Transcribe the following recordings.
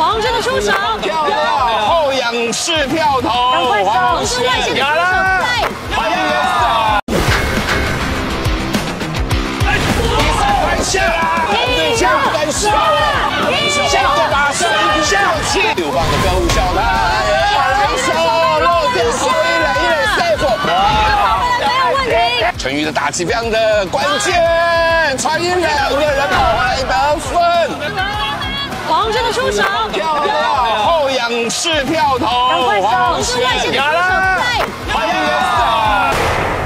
黄真的出手， 跳到后仰式跳投，黄轩有了，黄轩比赛开始了，对象跟上了，下个把手下气，6棒的高小台，来手落点后一垒 safe， 没有问题。 陈宇的打击非常的关键，传赢2个人跑来得分。 黄真的出手， 跳到后仰式跳投，黄轩有了，黄轩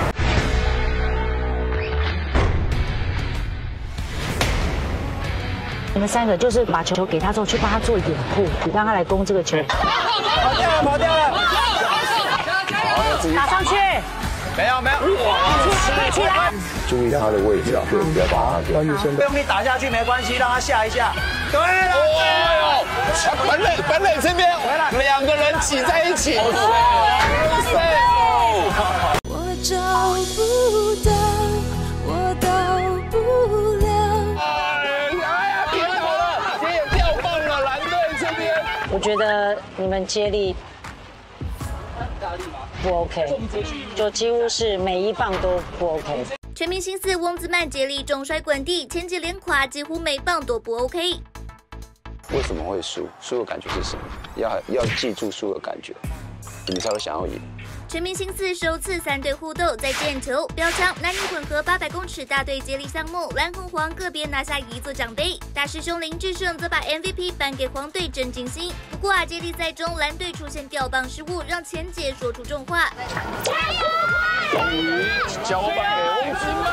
你们3个就是把球给他之后，去帮他做掩护，让他来攻这个球。 跑掉了， 打上去， 没有， 起来， 注意他的位置啊，不要把他让女生不用力打下去没关系，让他下一下。对了， 哦哟，本垒这边2个人挤在一起， 我找不到，我到不了。 哎呀，跌倒了，也掉棒了，蓝队这边。 我觉得你们接力不 OK， 就几乎是每一棒都不 OK。 全明星4翁子曼接力重摔滚地，前几连垮，几乎每棒都不 OK。 为什么会输？输的感觉是什么？要记住输的感觉，你才会想要赢。 全明星4首次3队互斗，在毽球、标枪、男女混合800公尺大队接力项目，蓝红黄个别拿下1座奖杯。大师兄林志胜则把 MVP 颁给黄队郑敬兴。不过接力赛中蓝队出现掉棒失误，让前姐说出重话： 终于交棒给翁子曼，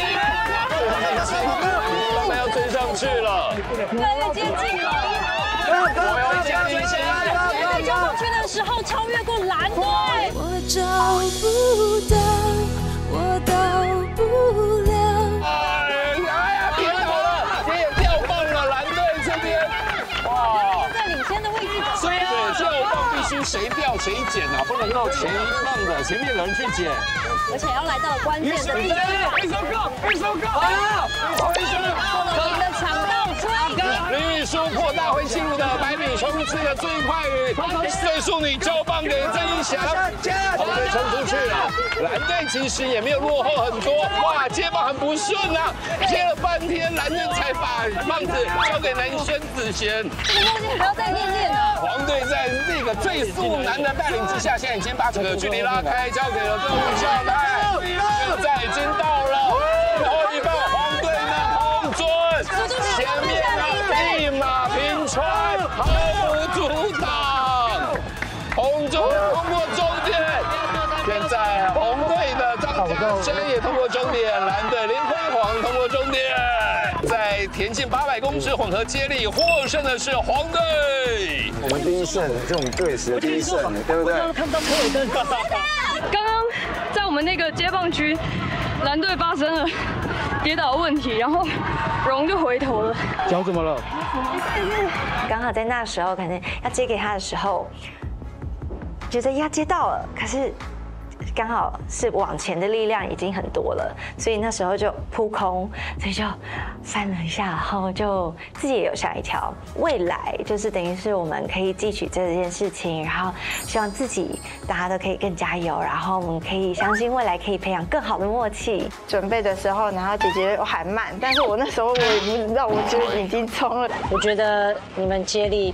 他们要追上去了， 越来越接近了。 我要加进去。 交上去的时候超越过蓝队。 我找不到，我到不了。 哎呀，跌倒了，也掉棒了，蓝队这边。哇， 在领先的位置。 所以掉棒必须谁掉谁捡啊，不能够前一棒的前面的人去捡。 而且要来到了关键的地方。 一手go， 好， 我们的抢到出林宇书破大会纪录的100米冲刺的最快岁数女交棒给郑一翔，红队冲出去了，蓝队其实也没有落后很多，哇，接棒很不顺啊，接了半天，蓝队才把棒子交给男孙子贤。 这个东西还要再练了。 黄队在这个最速男的带领之下，现在已经把整个距离拉开，交给了邓孝泰，现在已经到了最后一棒，黄队的红尊，前面一马平川，毫无阻挡，红尊通过终点，现在红队的张家生也通过终点，蓝队林辉煌通过终点。在田径800公尺混合接力获胜的是黄队。 我们第一胜，这种队史的第一胜，对不对？ 看不到柯伟登。 刚刚在我们那个接棒区，蓝队发生了跌倒的问题，然后荣就回头了。 脚怎么了？ 刚好在那时候，可能要接给他的时候，觉得要接到了，可是刚好是往前的力量已经很多了，所以那时候就扑空，所以就翻了一下，然后就自己也有吓一跳。未来就是等于是我们可以汲取这件事情，然后希望自己大家都可以更加油，然后我们可以相信未来可以培养更好的默契。 准备的时候，然后姐姐喊慢，但是我那时候我也不知道，我觉得已经冲了。 我觉得你们接力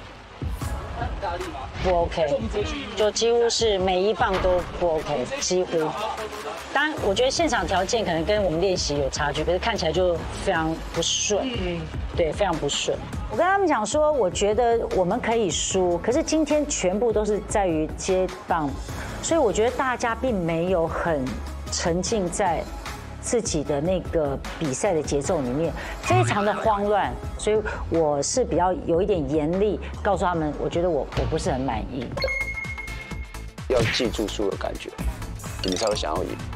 不 OK， 就几乎是每一棒都不 OK， 几乎。当然，我觉得现场条件可能跟我们练习有差距，可是看起来就非常不顺，对，非常不顺。我跟他们讲说，我觉得我们可以输，可是今天全部都是在于接棒，所以我觉得大家并没有很沉浸在自己的那个比赛的节奏里面，非常的慌乱，所以我是比较有一点严厉，告诉他们，我觉得我不是很满意。 要记住输的感觉，你才会想要赢。